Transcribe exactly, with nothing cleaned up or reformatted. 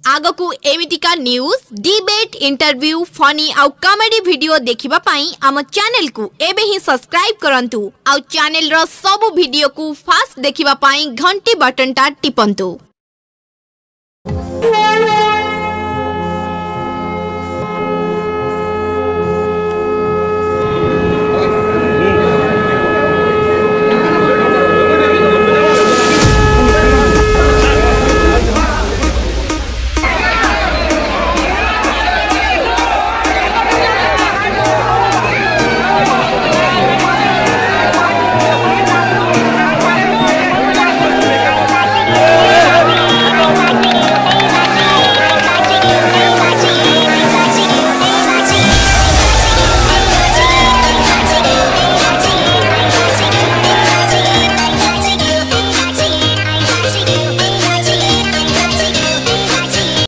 आगो को एमितिका न्यूज डिबेट इंटरव्यू फनी आउ कॉमेडी वीडियो देखिबा पाई आम चैनल को एबे ही सब्सक्राइब करंतु आउ चैनल रो सब वीडियो को फास्ट देखिबा पाई घंटी बटन टा टिपंतु।